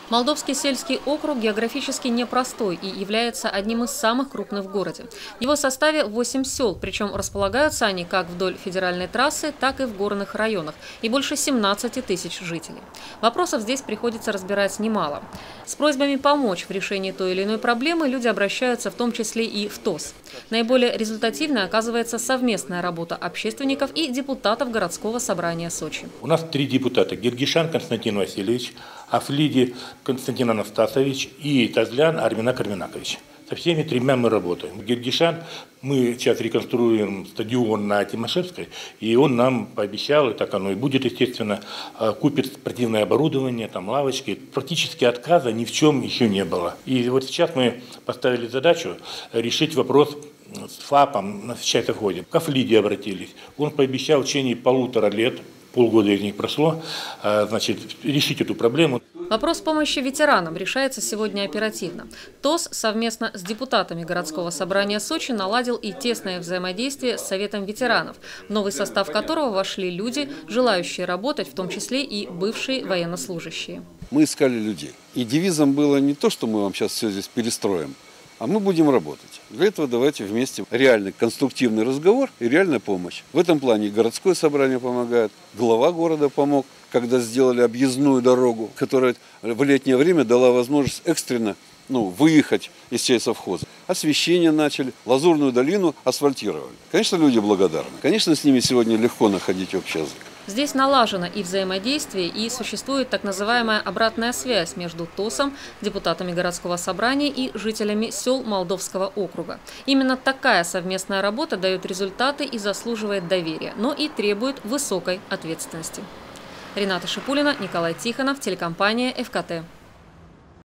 Молдовский сельский округ географически непростой и является одним из самых крупных в городе. В его составе 8 сел, причем располагаются они как вдоль федеральной трассы, так и в горных районах, и больше 17 тысяч жителей. Вопросов здесь приходится разбирать немало. С просьбами помочь в решении той или иной проблемы люди обращаются в том числе и в ТОС. Наиболее результативной оказывается совместная работа общественников и депутатов городского собрания Сочи. У нас 3 депутата: Гергишан Константин Васильевич, Афлиди Константин Анастасович и Тазлян Арминак Арминакович. Со всеми 3 мы работаем. Гергишан, мы сейчас реконструируем стадион на Тимошевской, и он нам пообещал, и так оно и будет, естественно, купит спортивное оборудование, там лавочки. Практически отказа ни в чем еще не было. И вот сейчас мы поставили задачу решить вопрос с ФАПом, сейчас входим. К Афлиди обратились. Он пообещал в течение 1,5 лет, полгода из них прошло, значит, решить эту проблему. Вопрос помощи ветеранам решается сегодня оперативно. ТОС совместно с депутатами городского собрания Сочи наладил и тесное взаимодействие с Советом ветеранов, в новый состав которого вошли люди, желающие работать, в том числе и бывшие военнослужащие. Мы искали людей. И девизом было не то, что мы вам сейчас все здесь перестроим, а мы будем работать. Для этого давайте вместе реальный конструктивный разговор и реальная помощь. В этом плане и городское собрание помогает, глава города помог, когда сделали объездную дорогу, которая в летнее время дала возможность экстренно выехать из всей совхоза. Освещение начали, Лазурную долину асфальтировали. Конечно, люди благодарны. Конечно, с ними сегодня легко находить общий язык. Здесь налажено и взаимодействие, и существует так называемая обратная связь между ТОСом, депутатами городского собрания и жителями сел Молдовского округа. Именно такая совместная работа дает результаты и заслуживает доверия, но и требует высокой ответственности. Рената Шипулина, Николай Тихонов, телекомпания ФКТ.